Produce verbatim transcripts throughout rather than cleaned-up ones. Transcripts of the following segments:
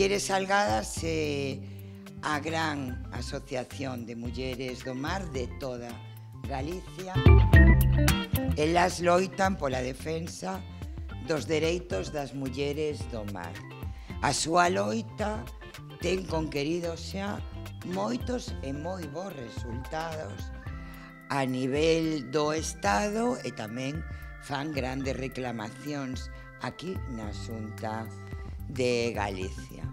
Mulleres Salgadas é a gran asociación de mulleres do mar de toda Galicia. Elas loitan pola defensa dos dereitos das mulleres do mar. A súa loita ten conquerido xa moitos e moi bons resultados a nivel do Estado e tamén fan grandes reclamacións aquí na Xunta de Galicia.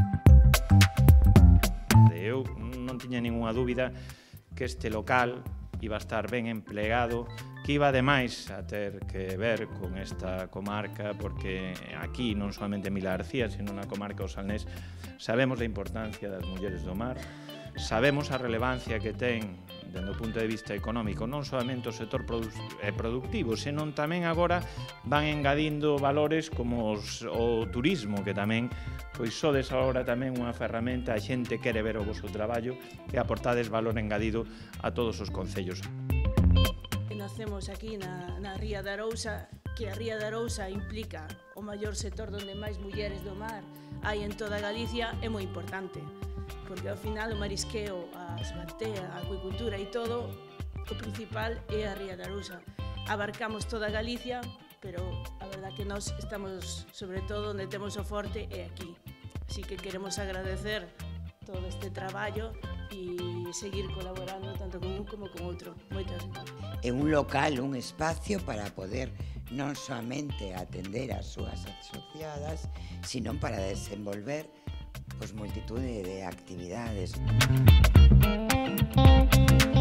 Eu non tiña ninguna dúbida que este local iba a estar ben emplegado, que iba ademais a ter que ver con esta comarca, porque aquí non solamente en Vilagarcía, sino na comarca do Salnés, sabemos a importancia das mulleres do mar, sabemos a relevancia que ten dende o punto de vista económico, non solamente o sector productivo, senón tamén agora van engadindo valores como os, o turismo, que tamén pois sodes agora tamén unha ferramenta, a xente quere ver o vosso traballo e aportades valor engadido a todos os concellos. Nacemos aquí na, na Ría de Arousa, que a Ría de Arousa implica o maior sector onde máis mulleres do mar hai en toda Galicia, é moi importante, porque ao final o marisqueo, a esbantea, a acuicultura e todo, o principal é a Ría de Arousa. Abarcamos toda Galicia, pero a verdad que nós estamos, sobre todo, onde temos o forte é aquí. Así que queremos agradecer todo este traballo e seguir colaborando tanto con un como con outro. Moitas gracias. É un local, un espacio para poder non soamente atender as súas asociadas, sino para desenvolver pois multitude de actividades.